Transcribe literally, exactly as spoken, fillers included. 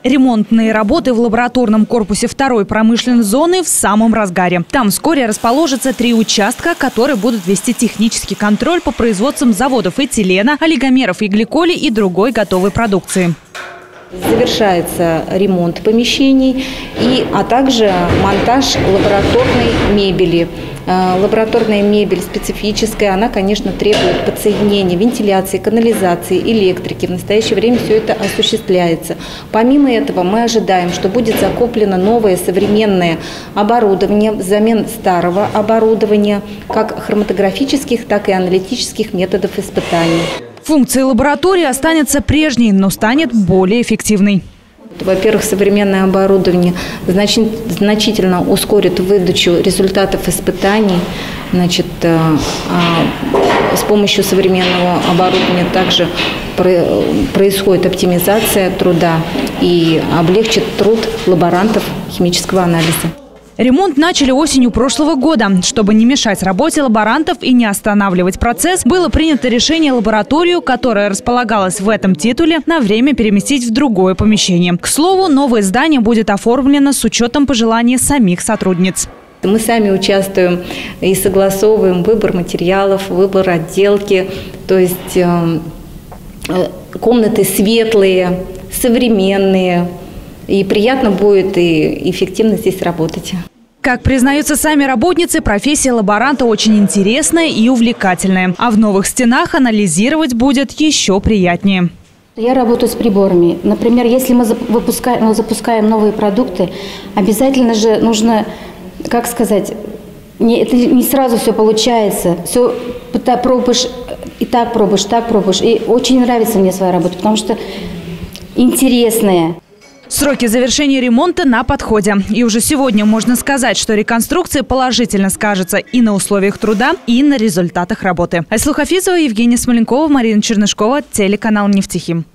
Ремонтные работы в лабораторном корпусе второй промышленной зоны в самом разгаре. Там вскоре расположатся три участка, которые будут вести технический контроль по производствам заводов этилена, олигомеров и гликоли и другой готовой продукции. Завершается ремонт помещений, и, а также монтаж лабораторной мебели. Лабораторная мебель специфическая, она, конечно, требует подсоединения вентиляции, канализации, электрики. В настоящее время все это осуществляется. Помимо этого мы ожидаем, что будет закуплено новое современное оборудование взамен старого оборудования, как хроматографических, так и аналитических методов испытаний. Функция лаборатории останется прежней, но станет более эффективной. Во-первых, современное оборудование значительно ускорит выдачу результатов испытаний. Значит, с помощью современного оборудования также происходит оптимизация труда и облегчит труд лаборантов химического анализа. Ремонт начали осенью прошлого года. Чтобы не мешать работе лаборантов и не останавливать процесс, было принято решение лабораторию, которая располагалась в этом титуле, на время переместить в другое помещение. К слову, новое здание будет оформлено с учетом пожеланий самих сотрудниц. Мы сами участвуем и согласовываем выбор материалов, выбор отделки. То есть э, комнаты светлые, современные. И приятно будет и эффективно здесь работать. Как признаются сами работницы, профессия лаборанта очень интересная и увлекательная. А в новых стенах анализировать будет еще приятнее. Я работаю с приборами. Например, если мы выпускаем, мы запускаем новые продукты, обязательно же нужно, как сказать, не, это не сразу все получается. Все пробуешь, и так пробуешь, так пробуешь. И очень нравится мне своя работа, потому что интересная. Сроки завершения ремонта на подходе. И уже сегодня можно сказать, что реконструкция положительно скажется и на условиях труда, и на результатах работы. Айслу Хафизова, Евгения Смоленкова, Марина Чернышкова, телеканал «Нефтехим».